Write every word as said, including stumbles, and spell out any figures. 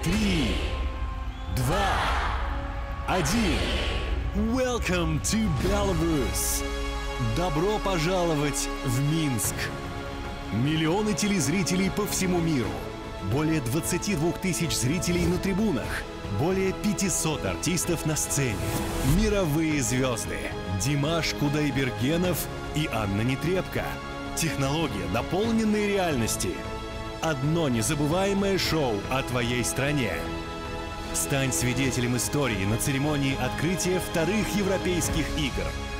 Три, два, один. Welcome to Belarus! Добро пожаловать в Минск! Миллионы телезрителей по всему миру, более двадцати двух тысяч зрителей на трибунах, более пятисот артистов на сцене, мировые звезды Димаш Кудайбергенов и Анна Нетребко. Технология дополненной реальности. Одно незабываемое шоу о твоей стране. Стань свидетелем истории на церемонии открытия вторых Европейских игр.